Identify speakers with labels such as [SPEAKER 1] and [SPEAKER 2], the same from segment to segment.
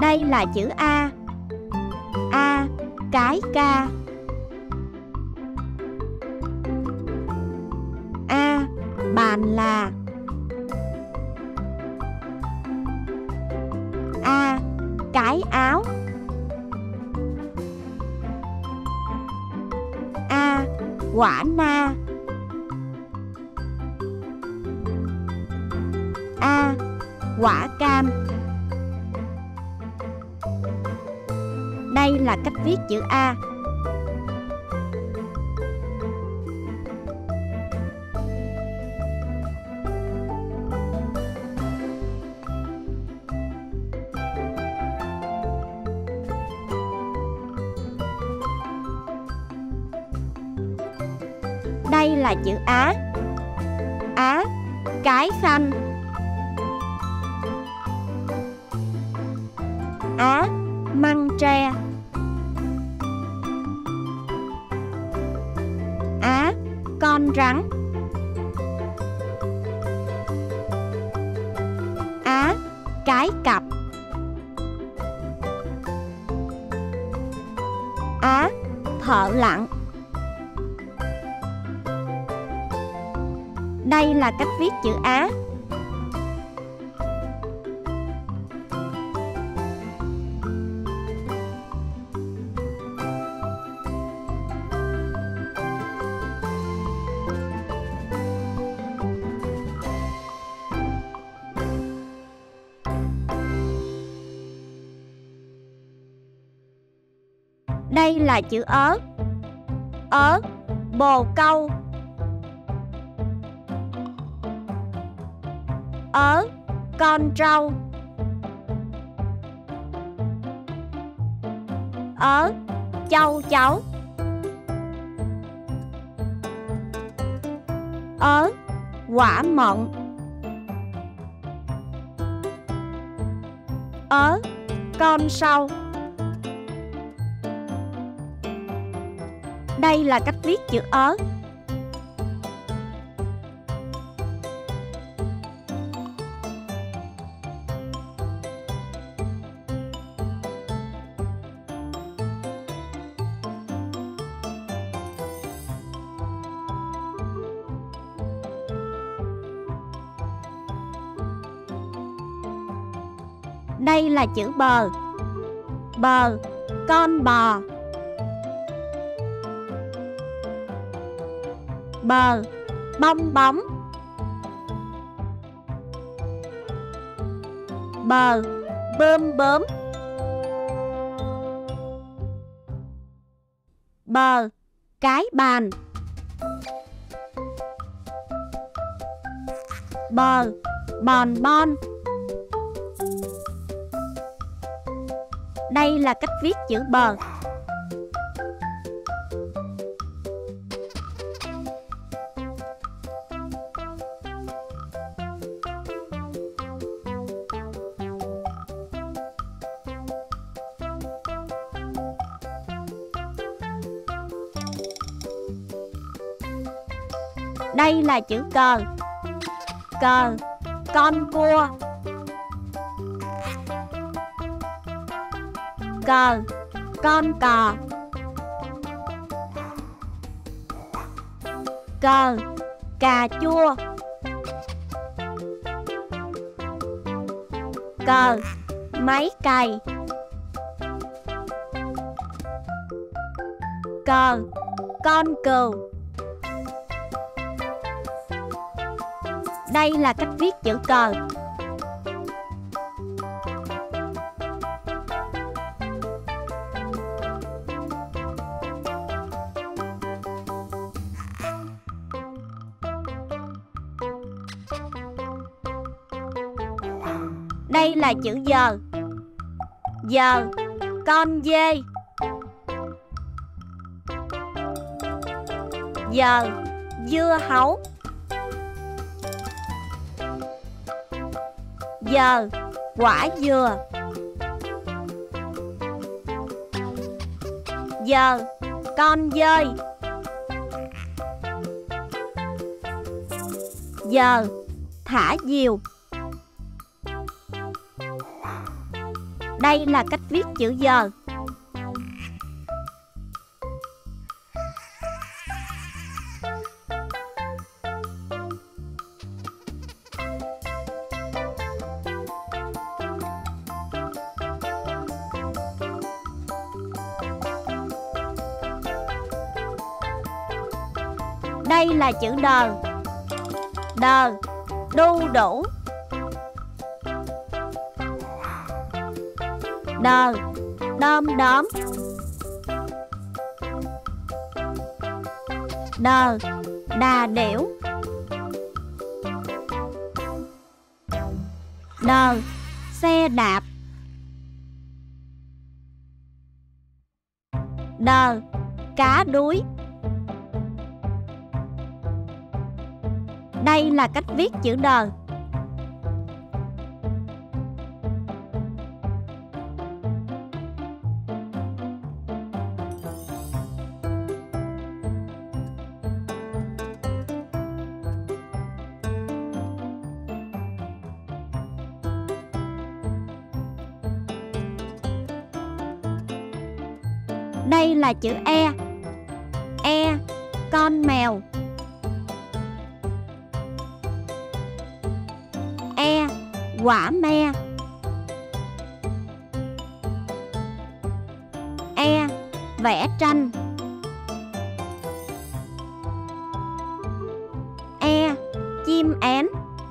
[SPEAKER 1] Đây là chữ A. A, cái ca. A, bàn là. A, cái áo. A, quả na. A, quả cam. Đây là cách viết chữ A. Đây là chữ Á. Á, cái khăn. Á, măng tre. Á, con rắn. Á, cái cặp. Á, thợ lặn. Đây là cách viết chữ Á. Đây là chữ ớ. Ớ, bồ câu. Ớ, con trâu. Ớ, châu chấu. Ớ, quả mận. Ớ, con sâu. Đây là cách viết chữ ớ. Đây là chữ bờ. Bờ, con bò. Bờ, bong bóng. Bờ, bơm bướm. Bờ, cái bàn. Bờ, bòn bon. Đây là cách viết chữ bờ. Đây là chữ cờ. Cờ, con cua. Cờ, con cò. Cờ, cà chua. Cờ, máy cày. Cờ, con cừu. Đây là cách viết chữ cờ. Đây là chữ giờ. Giờ, con dê. Giờ, dưa hấu. Giờ, quả dừa. Giờ, con dơi. Giờ, thả diều. Đây là cách viết chữ giờ. Đây là chữ đờ. Đờ, đu đủ. Đờ, đom đóm. Đờ, đà điểu. Đờ, xe đạp. Đờ, cá đuối. Đây là cách viết chữ đờ. Đây là chữ E. E, con mèo. E, quả me. E, vẽ tranh. E, chim én.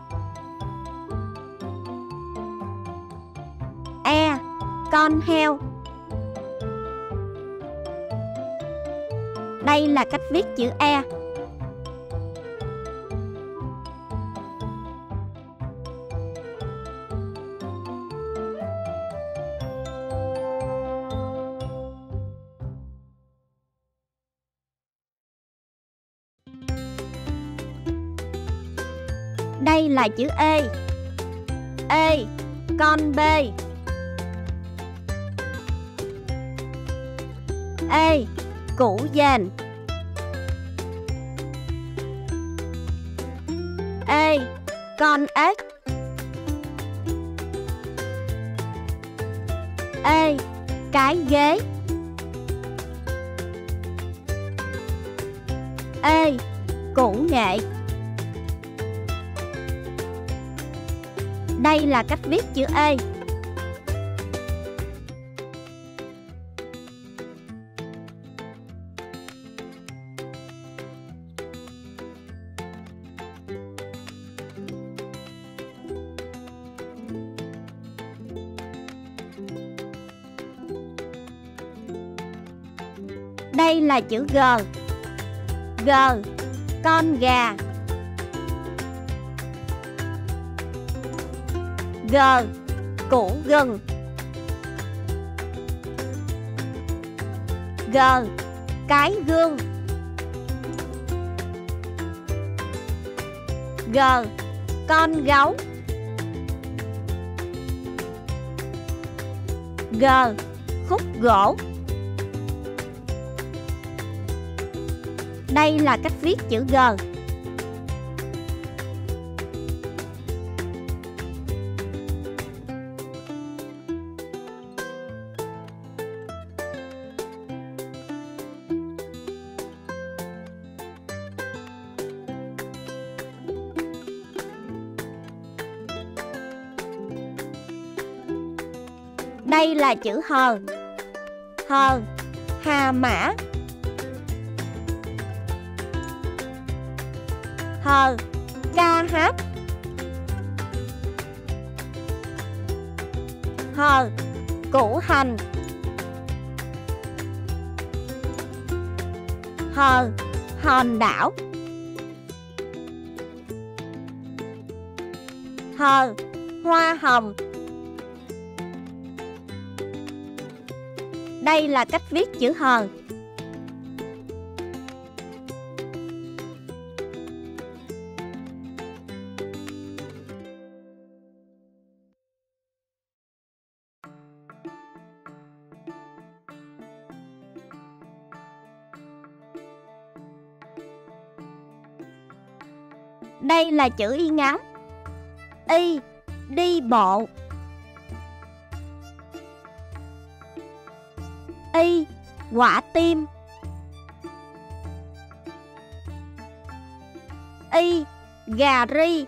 [SPEAKER 1] E, con heo. Đây là cách viết chữ E. Đây là chữ E. E, con bê. E, củ dền. E, con ếch. E, cái ghế. E, củ nghệ. Đây là cách viết chữ E. Đây là chữ G. G, con gà. G, củ gừng. G, cái gương. G, con gấu. G, khúc gỗ. Đây là cách viết chữ G. Đây là chữ H. H, hà mã. H, ca hát. H, củ hành. H, hòn đảo. H, hoa hồng. Đây là cách viết chữ H. Đây là chữ Y ngắn. Y, đi bộ. quả tim. Y, gà ri.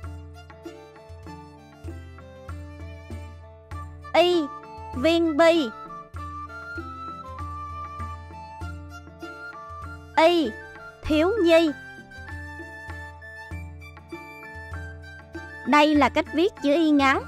[SPEAKER 1] Y, viên bi. Y, thiếu nhi. Đây là cách viết chữ Y ngắn.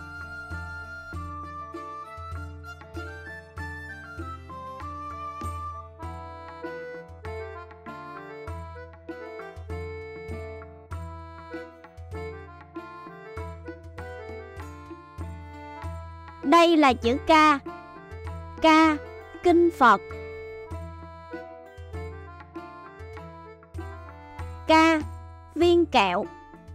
[SPEAKER 1] Đây là chữ K. K, kinh Phật. K, viên kẹo.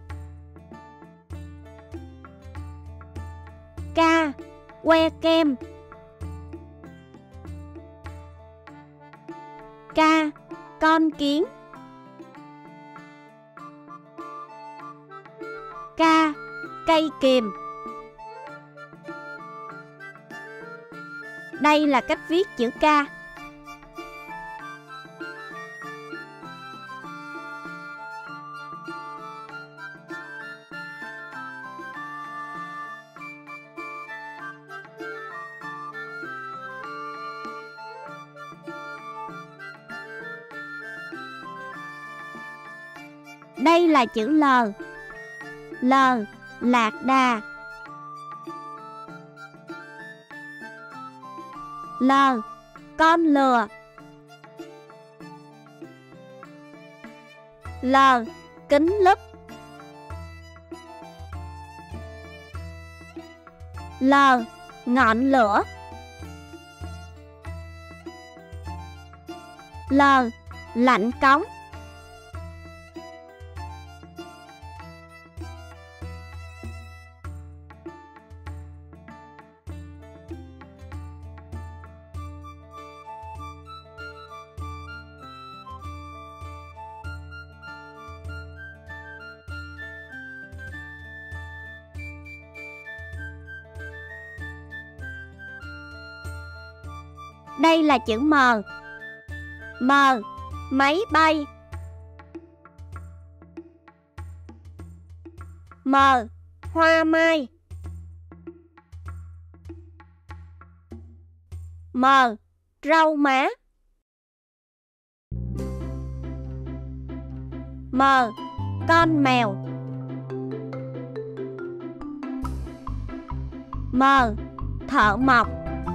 [SPEAKER 1] K, que kem. K, con kiến. K, cây kìm. Đây là cách viết chữ K. Đây là chữ L. L, lạc đà. L, con lừa. L, kính lúp. L, ngọn lửa. L, lạnh cống. Đây là chữ M. M, máy bay. M, hoa mai. M, rau má. M, con mèo. M, thợ mộc.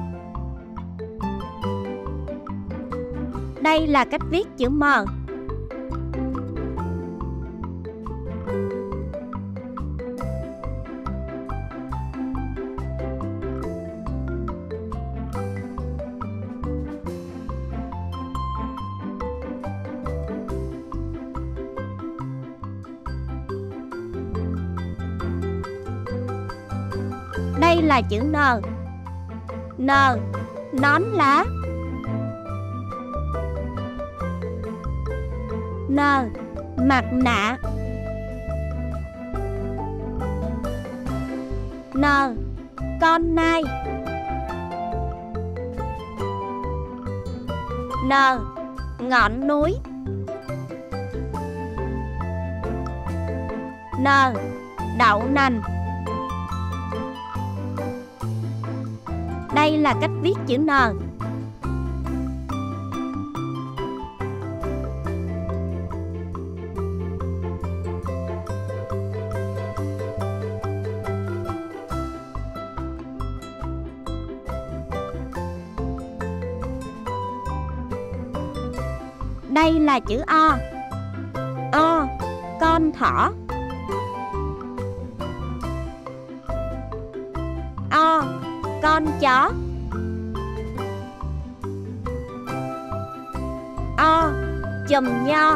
[SPEAKER 1] Đây là cách viết chữ M. Đây là chữ N. N, nón lá. N, mặt nạ. N, con nai. N, ngọn núi. N, đậu nành. Đây là cách viết chữ N. Đây là chữ O. O, con thỏ. O, con chó. O, chùm nho.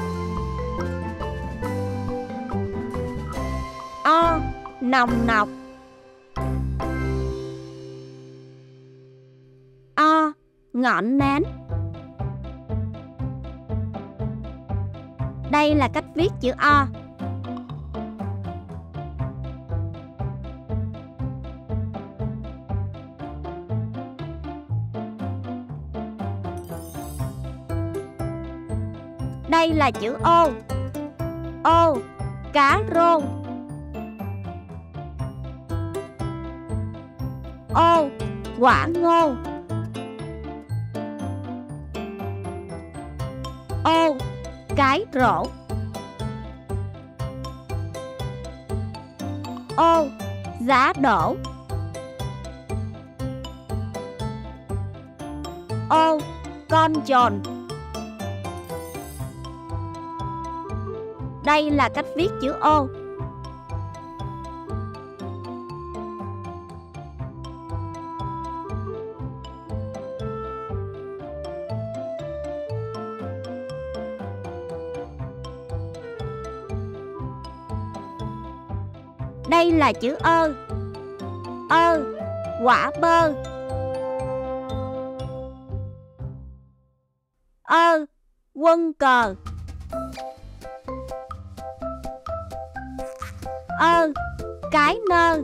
[SPEAKER 1] O, nòng nọc. O, ngọn nến. Đây là cách viết chữ O. Đây là chữ ô. Ô, cá rô. Ô, quả ngô. Ô, cái rổ. Ô, giá đổ. Ô, con trồn. Đây là cách viết chữ ô. Đây là chữ ơ. Ơ, quả bơ. Ơ, quân cờ. Ơ, cái nơ.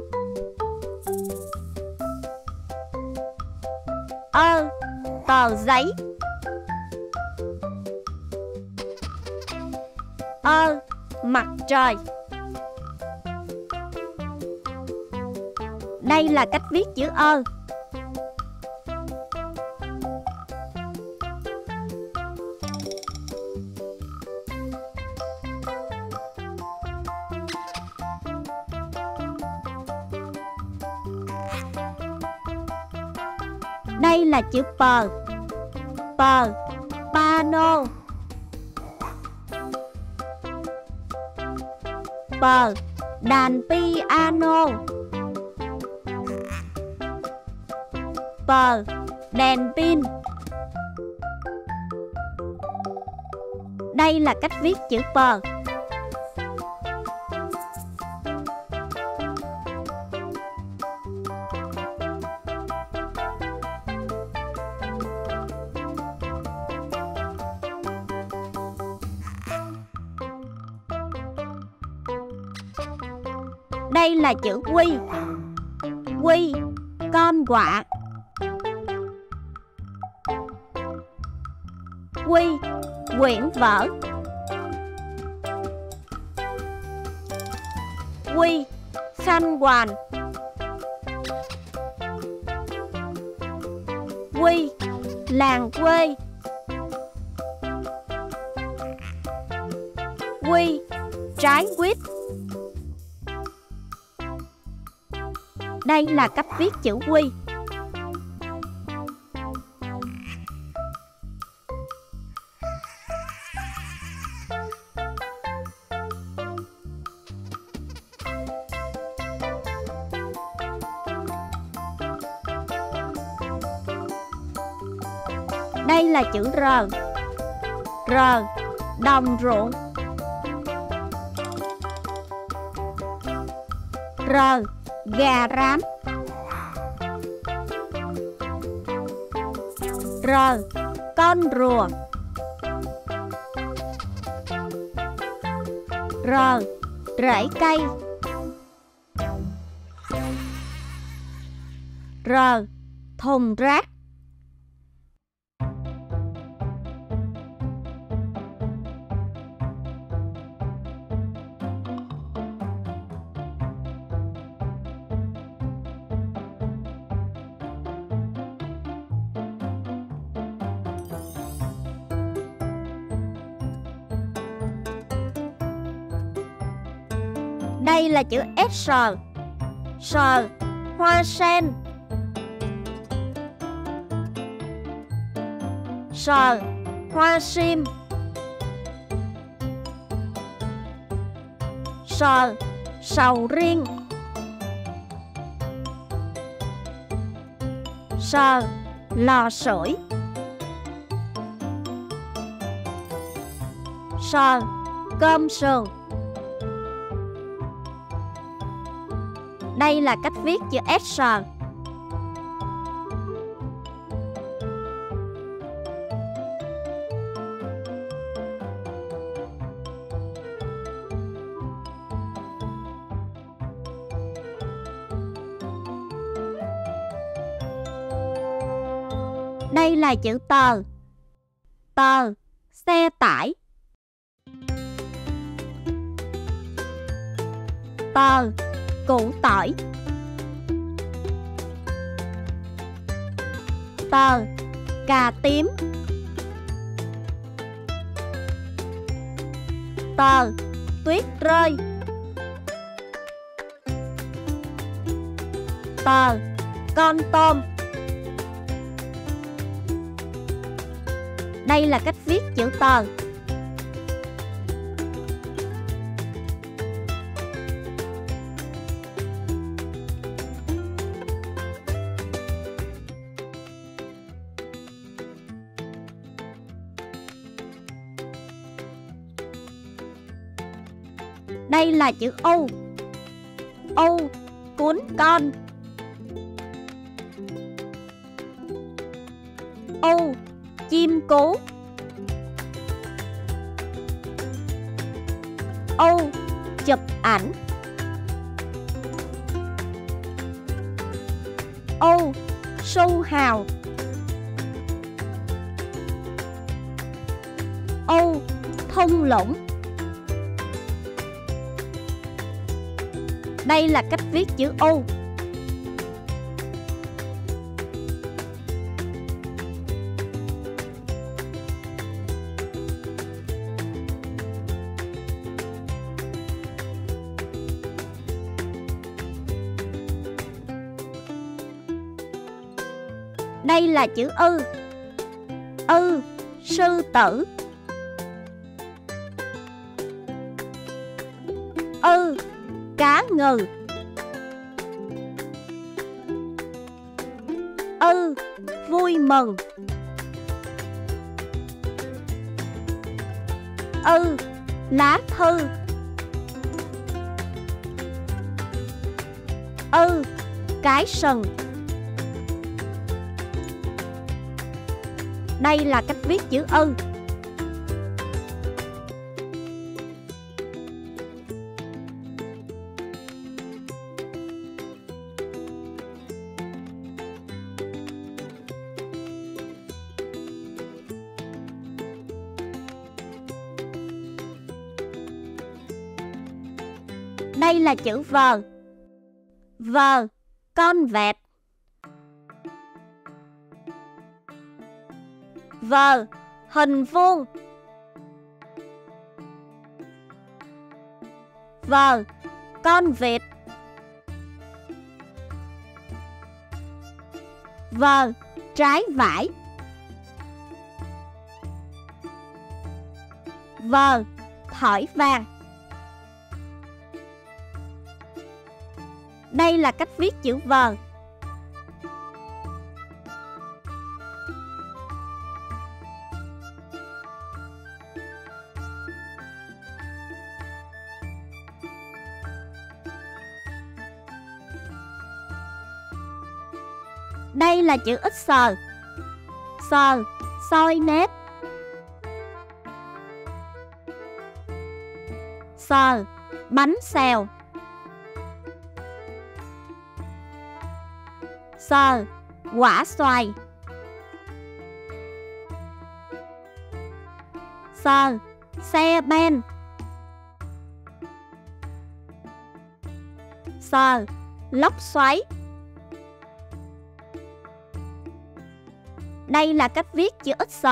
[SPEAKER 1] Ơ, tờ giấy. Ơ, mặt trời. Đây là cách viết chữ ơ. Đây là chữ pờ. Pờ, pano. Pờ, đàn piano. Pờ, đèn pin. Đây là cách viết chữ pờ. Đây là chữ quy. Quy, con quạ. Quy, quyển vở. Quy, khăn quàng. Quy, làng quê. Quy, trái quýt. Đây là cách viết chữ quy. Đây là chữ R. R, đồng ruộng. R, gà rán. R, con rùa. R, rễ cây. R, thùng rác. Đây là chữ S. S, hoa sen. S, hoa sim. S, sầu riêng. S, lò sưởi. S, cơm sườn. Đây là cách viết chữ S. Đây là chữ tờ. Tờ, xe tải. Tờ, củ tỏi. Tờ, cà tím. Tờ, tuyết rơi. Tờ, con tôm. Đây là cách viết chữ tờ. Đây là chữ U. U, cuốn con. U, chim cú. U, chụp ảnh. U, su hào. U, thung lũng. Đây là cách viết chữ U. Đây là chữ Ư. Ư, sư tử. Ư, cá ngừ. Ư, vui mừng. Ư, lá thư. Ư, cái sừng. Đây là cách viết chữ Ư. Đây là chữ V. V, con vẹt. V, hình vuông. V, con vịt. V, trái vải. V, thỏi vàng. Đây là cách viết chữ V. Đây là chữ X. Sờ, soi nét. Sờ, bánh xèo. Sờ, quả xoài. Sờ, xe ben. Sờ, lốc xoáy. Đây là cách viết chữ X.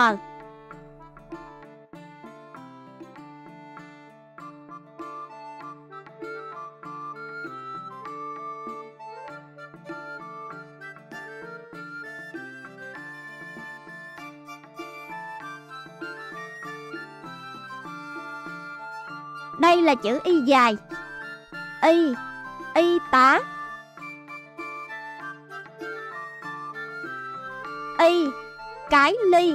[SPEAKER 1] Đây là chữ Y dài. Y, y tá. Y, cái ly.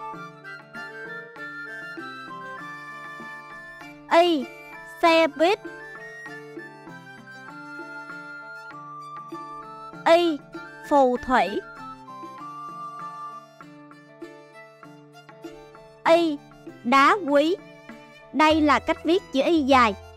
[SPEAKER 1] Y, xe buýt. Y, phù thủy. Y, đá quý. Đây là cách viết chữ Y dài.